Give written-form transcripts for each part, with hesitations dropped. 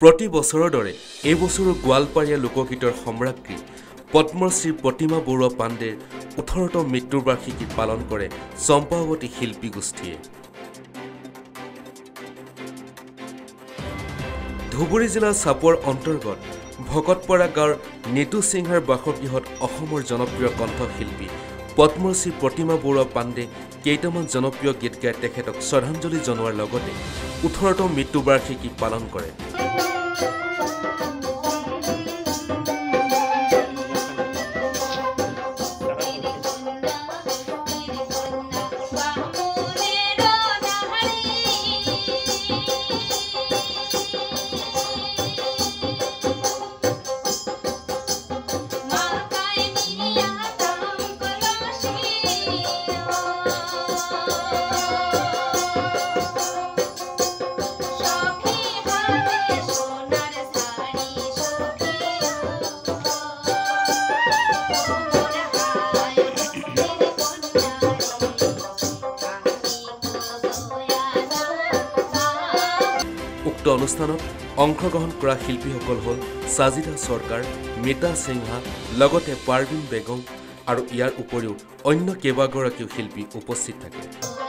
প্ৰতি বছৰৰ দৰে এই বছৰো গোৱালপাৰীয়া লোকগীতৰ সম্ৰাজ্ঞী পদ্মশ্ৰী প্ৰতিমা বৰুৱা পাণ্ডেৰ 18তম মৃত্যুৰ বাৰ্ষিকী পালন কৰে চম্পাৱতী শিল্পী গোষ্ঠীয়ে। ধুবুৰী জিলাৰ চাপুৱাৰ অন্তৰ্গত ভকতপাৰা গাঁৱৰ নিতু সিংহাৰ বাসগৃহত অসমৰ জনপ্ৰিয় কণ্ঠশিল্পী পদ্মশ্ৰী প্ৰতিমা বৰুৱা পাণ্ডে কেইটামান জনপ্ৰিয় গীত গাই তেখেতক শ্ৰদ্ধাঞ্জলি জনোৱাৰ লগতে 18তম মৃত্যু বাৰ্ষিকী পালন কৰে। উক্ত অনুষ্ঠানত অংশগ্ৰহণ কৰা শিল্পীসকল হ'ল সাজিদা সৰকাৰ, মিতা সিংহা, লগতে পাৰভিন বেগম আৰু ইয়াৰ উপৰিও অন্য কেইবাগৰাকীও শিল্পী উপস্থিত থাকে।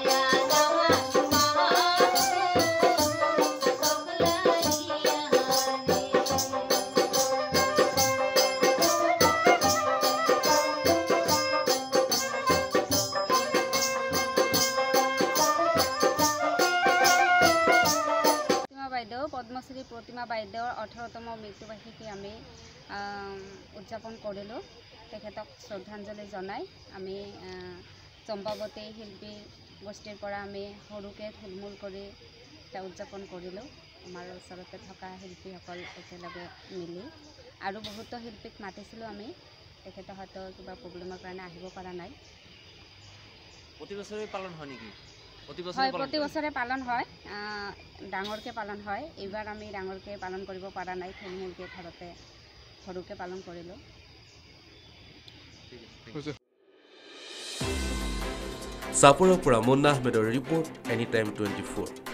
পদ্মশ্ৰী প্ৰতিমা বাইদেউৰ 18তম মৃত্যুবাৰ্ষিকী আমি উদযাপন কৰিলোঁ। তেখেতক শ্ৰদ্ধাঞ্জলি জনাই আমি চম্পাৱতী শিল্পী গোষ্ঠীৰ পৰা আমি সৰুকৈ থুলমূল কৰি উদযাপন কৰিলোঁ। আমাৰ ওচৰতে থকা শিল্পীসকল একেলগে মিলি আৰু বহুতো শিল্পীক মাতিছিলোঁ আমি। তেখেতে হয়তো কিবা প্ৰব্লেমৰ কাৰণে আহিব পৰা নাই। প্ৰতি বছৰে পালন হয় নেকি? হয়, প্ৰতি বছৰে পালন হয়, ডাঙৰকৈ পালন হয়। এইবাৰ আমি ডাঙৰকৈ পালন কৰিব পৰা নাই, থুলমূলকৈ ঘৰতে সৰুকৈ পালন কৰিলোঁ। চাপুৰৰ পৰা মুন্না আহমেদৰ ৰিপৰ্ট, এনিটাইম 24।